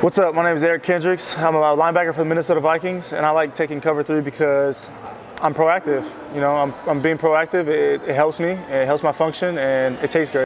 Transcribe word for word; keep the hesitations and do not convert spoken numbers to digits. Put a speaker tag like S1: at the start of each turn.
S1: What's up? My name is Eric Kendricks. I'm a linebacker for the Minnesota Vikings, and I like taking cover three because I'm proactive. You know, I'm, I'm being proactive. It, it helps me, it helps my function, and it tastes great.